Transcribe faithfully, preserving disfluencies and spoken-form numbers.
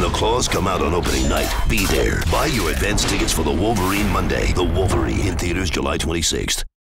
the claws come out on opening night, be there. Buy your advance tickets for the Wolverine Monday. The Wolverine in theaters July twenty-sixth.